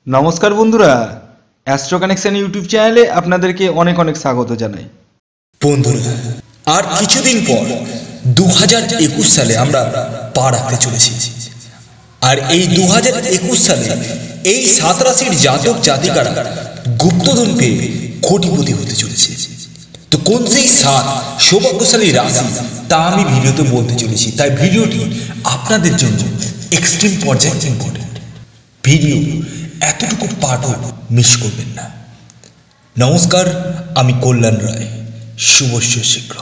নমস্কার বন্ধুরা, astro connection YouTube চ্যানেলে আপনাদেরকে অনেক অনেক স্বাগত জানাই। বন্ধুরা, আর কিছুদিন পর 2021 সালে আমরা পা রাখতে চলেছি। আর এই 2021 সালে এই 7 রাশির জাতক জাতিকারা গুপ্তধন পেয়ে কোটিপতি হতে চলেছে। তো কোন সেই 7 সৌভাগ্যশালী রাশি তা আমি ভিডিওতে বলতে চলেছি, তাই ভিডিওটি আপনাদের জন্য এক্সট্রিম পর্যায়ে ইম্পর্টেন্ট। ভিডিও এতটুকু পাঠও মিস করবেন না। নমস্কার, আমি কল্যাণ রায়। শুভস্য শীঘ্র।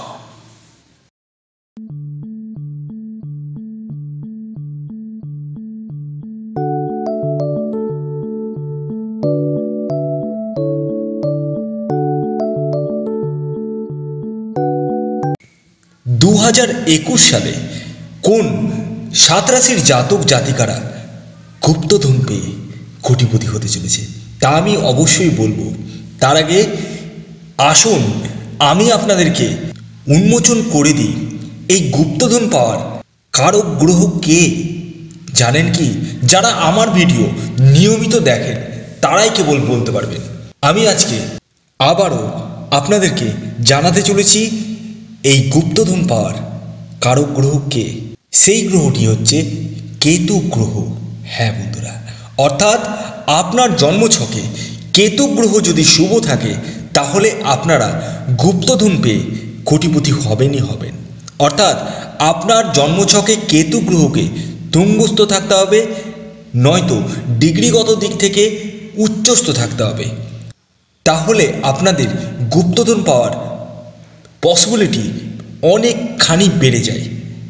সালে কোন 7 রাশির জাতক জাতিকারা গুপ্তধন পেয়ে কোটিপতি হতে চলেছে তা আমি অবশ্যই বলবো। তার আগে আসুন আমি আপনাদেরকে উন্মোচন করে দিই এই গুপ্তধন পাওয়ার কারক গ্রহ কে। জানেন কি? যারা আমার ভিডিও নিয়মিত দেখেন তারাই কেবল বলতে পারবেন। আমি আজকে আবারও আপনাদেরকে জানাতে চলেছি এই গুপ্তধন পাওয়ার কারক গ্রহ কে। সেই গ্রহটি হচ্ছে কেতু গ্রহ। হ্যাঁ বন্ধুরা, অর্থাৎ আপনার জন্মছকে কেতু গ্রহ যদি শুভ থাকে তাহলে আপনারা গুপ্তধন পেয়ে কোটিপতি হবেনই হবেন। অর্থাৎ আপনার জন্মছকে কেতু গ্রহকে তুঙ্গস্থ থাকতে হবে, নয়তো ডিগ্রিগত দিক থেকে উচ্চস্থ থাকতে হবে। তাহলে আপনাদের গুপ্তধন পাওয়ার পসিবিলিটি অনেকখানি বেড়ে যায়।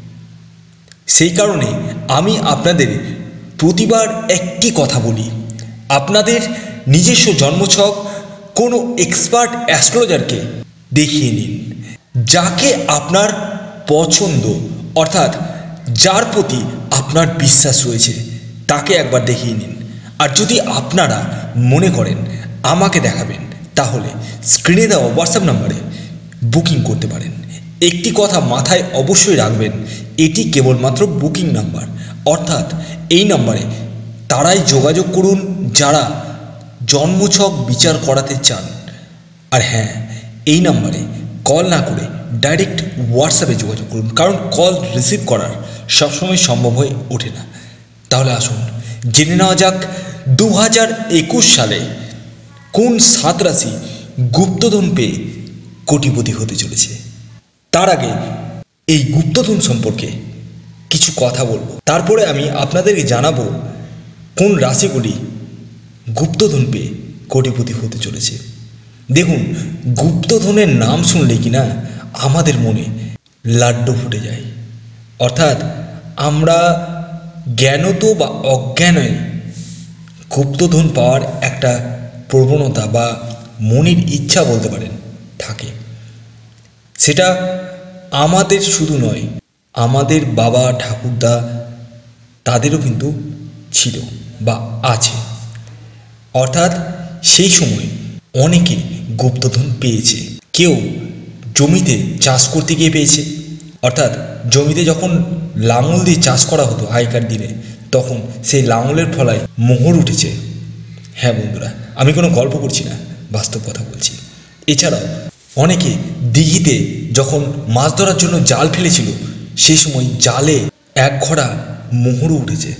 সেই কারণে আমি আপনাদের প্রতিবার একটি কথা বলি, আপনাদের নিজস্ব জন্মছক কোনো এক্সপার্ট অ্যাস্ট্রোলজারকে দেখিয়ে নিন। যাকে আপনার পছন্দ, অর্থাৎ যার প্রতি আপনার বিশ্বাস রয়েছে তাকে একবার দেখিয়ে নিন। আর যদি আপনারা মনে করেন আমাকে দেখাবেন তাহলে স্ক্রিনে দেওয়া হোয়াটসঅ্যাপ নাম্বারে বুকিং করতে পারেন। একটি কথা মাথায় অবশ্যই রাখবেন, এটি কেবলমাত্র বুকিং নাম্বার, অর্থাৎ এই নাম্বারে তারাই যোগাযোগ করুন যারা জন্মছক বিচার করাতে চান। আর হ্যাঁ, এই নাম্বারে কল না করে ডাইরেক্ট হোয়াটসঅ্যাপে যোগাযোগ করুন, কারণ কল রিসিভ করার সবসময় সম্ভব হয়ে ওঠে না। তাহলে আসুন জেনে নেওয়া যাক 2021 সালে কোন 7 রাশি গুপ্তধন পেয়ে কোটিপতি হতে চলেছে। তার আগে এই গুপ্তধন সম্পর্কে কিছু কথা বলবো, তারপরে আমি আপনাদেরকে জানাবো কোন রাশিগুলি গুপ্তধন পেয়ে কোটিপতি হতে চলেছে। দেখুন, গুপ্তধনের নাম শুনলে কিনা আমাদের মনে লাড্ডু ফুটে যায়। অর্থাৎ আমরা জ্ঞানত বা অজ্ঞানে গুপ্তধন পাওয়ার একটা প্রবণতা বা মনের ইচ্ছা বলতে পারেন থাকে। সেটা আমাদের শুধু নয়, আমাদের বাবা ঠাকুরদা তাদেরও কিন্তু ছিল বা আছে। অর্থাৎ সেই সময় অনেকে গুপ্তধন পেয়েছে। কেউ জমিতে চাষ করতে গিয়ে পেয়েছে, অর্থাৎ জমিতে যখন লাঙল দিয়ে চাষ করা হতো আগেকার দিনে, তখন সেই লাঙলের ফলায় মোহর উঠেছে। হ্যাঁ বন্ধুরা, আমি কোনো গল্প করছি না, বাস্তব কথা বলছি। এছাড়াও অনেকে দিঘিতে যখন মাছ ধরার জন্য জাল ফেলেছিল সেই সময় জালে এক ঘড়া মোহরও উঠেছে।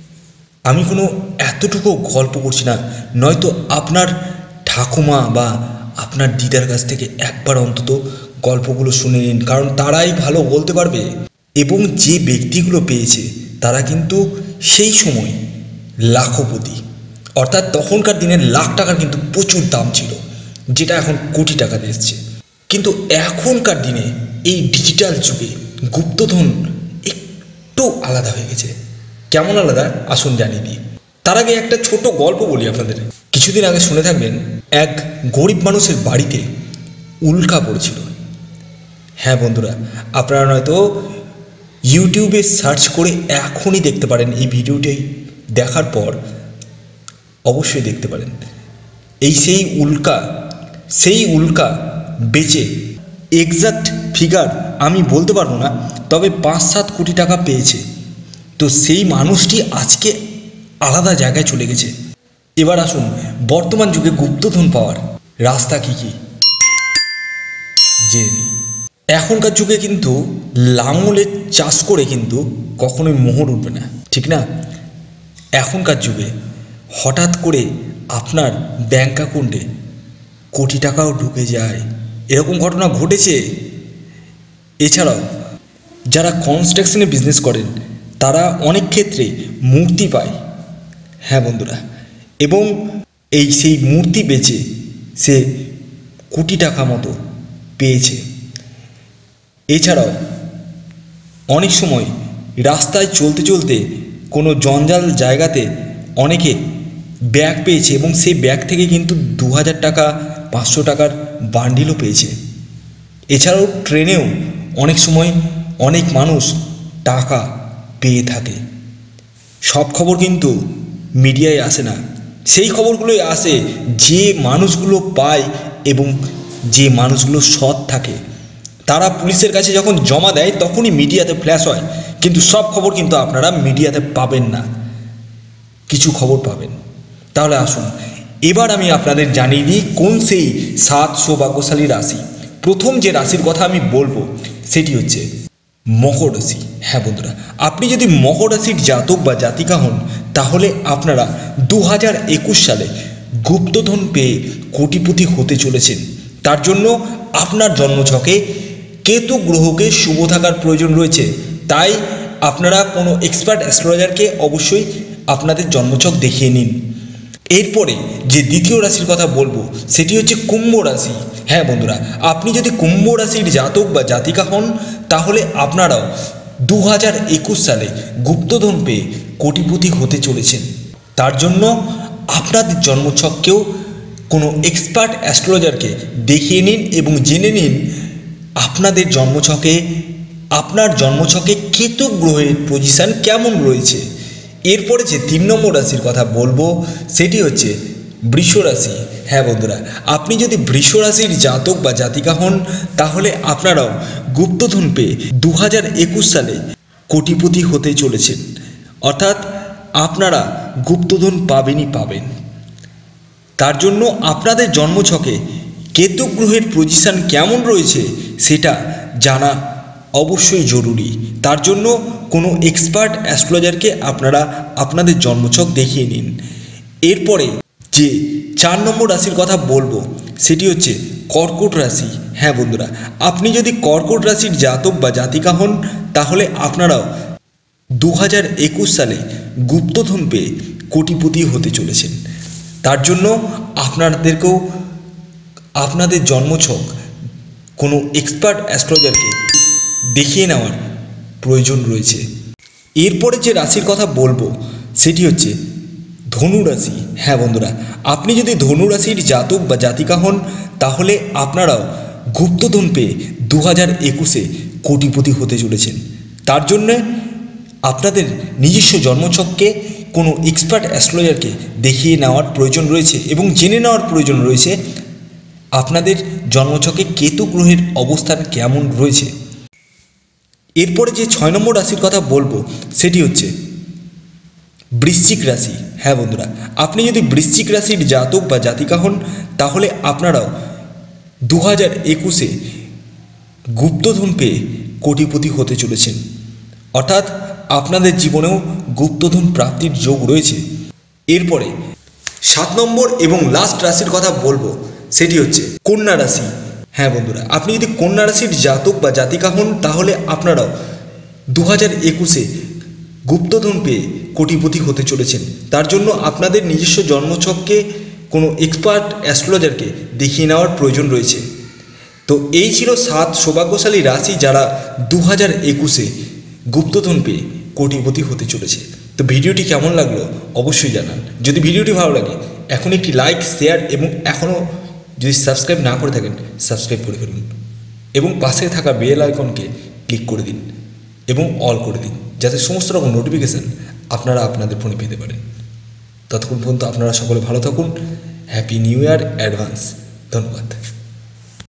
আমি কোনো এতটুকু গল্প করছি না, নয়তো আপনার ঠাকুমা বা আপনার দিদার কাছ থেকে একবার অন্তত গল্পগুলো শুনে নিন, কারণ তারাই ভালো বলতে পারবে। এবং যে ব্যক্তিগুলো পেয়েছে তারা কিন্তু সেই সময় লাখপতি, অর্থাৎ তখনকার দিনে লাখ টাকার কিন্তু প্রচুর দাম ছিল, যেটা এখন কোটি টাকাতে এসছে। কিন্তু এখনকার দিনে এই ডিজিটাল যুগে গুপ্তধন একটু আলাদা হয়ে গেছে। কেমন আলাদা আসুন জানিয়ে দিই। তার আগে একটা ছোট গল্প বলি আপনাদের। কিছুদিন আগে শুনে থাকবেন, এক গরিব মানুষের বাড়িতে উল্কা পড়েছিল। হ্যাঁ বন্ধুরা, আপনারা নয়তো ইউটিউবে সার্চ করে এখনই দেখতে পারেন। এই ভিডিওটি দেখার পর অবশ্যই দেখতে পারেন। সেই উল্কা বেচে এক্সাক্ট ফিগার আমি বলতে পারবো না, তবে 5-7 কোটি টাকা পেয়েছে। তো সেই মানুষটি আজকে আলাদা জায়গায় চলে গেছে। এবার আসুন বর্তমান যুগে গুপ্তধন পাওয়ার রাস্তা কী কী জেনে নিই। এখনকার যুগে কিন্তু লাঙলের চাষ করে কিন্তু কখনোই মোহর উঠবে না, ঠিক না? এখনকার যুগে হঠাৎ করে আপনার ব্যাঙ্ক অ্যাকাউন্টে কোটি টাকাও ঢুকে যায়, এরকম ঘটনা ঘটেছে। এছাড়াও যারা কনস্ট্রাকশনে বিজনেস করেন তারা অনেক ক্ষেত্রে মূর্তি পায়, হ্যাঁ বন্ধুরা, এবং সেই মূর্তি বেচে সে কোটি টাকা মতো পেয়েছে। এছাড়াও অনেক সময় রাস্তায় চলতে চলতে কোনো জঞ্জাল জায়গাতে অনেকে ব্যাগ পেয়েছে এবং সেই ব্যাগ থেকে কিন্তু 2000 টাকা 500 টাকার বান্ডিলও পেয়েছে। এছাড়াও ট্রেনেও অনেক সময় অনেক মানুষ টাকা পেয়ে থাকে। সব খবর কিন্তু মিডিয়ায় আসে না, সেই খবরগুলোই আসে যে মানুষগুলো পায় এবং যে মানুষগুলো সৎ থাকে। তারা পুলিশের কাছে যখন জমা দেয় তখনই মিডিয়াতে ফ্ল্যাশ হয়, কিন্তু সব খবর কিন্তু আপনারা মিডিয়াতে পাবেন না, কিছু খবর পাবেন। তাহলে আসুন এবার আমি আপনাদের জানিয়ে দিই কোন সেই 7 সৌভাগ্যশালী রাশি। প্রথম যে রাশির কথা আমি বলবো সেটি হচ্ছে মকর রাশি। হ্যাঁ বন্ধুরা, আপনি যদি মকর রাশির জাতক বা জাতিকা হন তাহলে আপনারা 2021 সালে গুপ্তধন পেয়ে কোটিপতি হতে চলেছেন। তার জন্য আপনার জন্মছকে কেতু গ্রহকে শুভ থাকার প্রয়োজন রয়েছে। তাই আপনারা কোনো এক্সপার্ট অ্যাস্ট্রোলজারকে অবশ্যই আপনাদের জন্মছক দেখিয়ে নিন। এরপরে যে দ্বিতীয় রাশির কথা বলবো সেটি হচ্ছে কুম্ভ রাশি। হ্যাঁ বন্ধুরা, আপনি যদি কুম্ভ রাশির জাতক বা জাতিকা হন তাহলে আপনারাও 2021 সালে গুপ্তধন পেয়ে কোটিপতি হতে চলেছেন। তার জন্য আপনাদের জন্মছককেও কোনো এক্সপার্ট অ্যাস্ট্রোলজারকে দেখিয়ে নিন এবং জেনে নিন আপনাদের জন্মছকে আপনার জন্মছকে কেতু গ্রহের পজিশন কেমন রয়েছে। এরপরে যে 3 নম্বর রাশির কথা বলবো সেটি হচ্ছে বৃষ রাশি। হ্যাঁ বন্ধুরা, আপনি যদি বৃষ রাশির জাতক বা জাতিকা হন তাহলে আপনারাও গুপ্তধন পেয়ে 2021 সালে কোটিপতি হতে চলেছেন। অর্থাৎ আপনারা গুপ্তধন পাবেনই পাবেন। তার জন্য আপনাদের জন্মছকে কেতু গ্রহের পজিশন কেমন রয়েছে সেটা জানা অবশ্যই জরুরি। তার জন্য কোনো এক্সপার্ট অ্যাস্ট্রোলজারকে আপনারা আপনাদের জন্মছক দেখিয়ে নিন। এরপরে যে 4 নম্বর রাশির কথা বলবো সেটি হচ্ছে কর্কট রাশি। হ্যাঁ বন্ধুরা, আপনি যদি কর্কট রাশির জাতক বা জাতিকা হন তাহলে আপনারাও 2021 সালে গুপ্তধন পেয়ে কোটিপতি হতে চলেছেন। তার জন্য আপনাদেরকেও আপনাদের জন্মছক কোনো এক্সপার্ট অ্যাস্ট্রোলজারকে দেখিয়ে নেওয়ার প্রয়োজন রয়েছে। এরপরে যে রাশির কথা বলবো সেটি হচ্ছে ধনু রাশি। হ্যাঁ বন্ধুরা, আপনি যদি ধনু রাশির জাতক বা জাতিকা হন তাহলে আপনারাও গুপ্তধন পেয়ে 2021 কোটিপতি হতে চলেছেন। তার জন্যে আপনাদের নিজস্ব জন্মছককে কোনো এক্সপার্ট অ্যাস্ট্রোলজারকে দেখিয়ে নেওয়ার প্রয়োজন রয়েছে এবং জেনে নেওয়ার প্রয়োজন রয়েছে আপনাদের জন্মছকে কেতু গ্রহের অবস্থান কেমন রয়েছে। এরপরে যে 6 নম্বর রাশির কথা বলবো সেটি হচ্ছে বৃশ্চিক রাশি। হ্যাঁ বন্ধুরা, আপনি যদি বৃশ্চিক রাশির জাতক বা জাতিকা হন তাহলে আপনারাও 2021 গুপ্তধন পেয়ে কোটিপতি হতে চলেছেন। অর্থাৎ আপনাদের জীবনেও গুপ্তধন প্রাপ্তির যোগ রয়েছে। এরপরে 7 নম্বর এবং লাস্ট রাশির কথা বলবো সেটি হচ্ছে কন্যা রাশি। হ্যাঁ বন্ধুরা, আপনি যদি কন্যা রাশির জাতক বা জাতিকা হন তাহলে আপনারাও 2021 গুপ্তধন পেয়ে কোটিপতি হতে চলেছেন। তার জন্য আপনাদের নিজস্ব জন্মছককে কোনো এক্সপার্ট অ্যাস্ট্রোলজারকে দেখিয়ে নেওয়ার প্রয়োজন রয়েছে। তো এই ছিল 7 সৌভাগ্যশালী রাশি যারা 2021 গুপ্তধন পেয়ে কোটিপতি হতে চলেছে। তো ভিডিওটি কেমন লাগলো অবশ্যই জানান। যদি ভিডিওটি ভালো লাগে এখন একটি লাইক, শেয়ার এবং এখনও যদি সাবস্ক্রাইব না করে থাকেন সাবস্ক্রাইব করে ফেলুন এবং পাশে থাকা বেল আইকনকে ক্লিক করে দিন এবং অল করে দিন যাতে সমস্ত রকম নোটিফিকেশান আপনারা আপনাদের ফোনে পেতে পারেন। ততক্ষণ পর্যন্ত আপনারা সকলে ভালো থাকুন। Happy new year advance. ধন্যবাদ।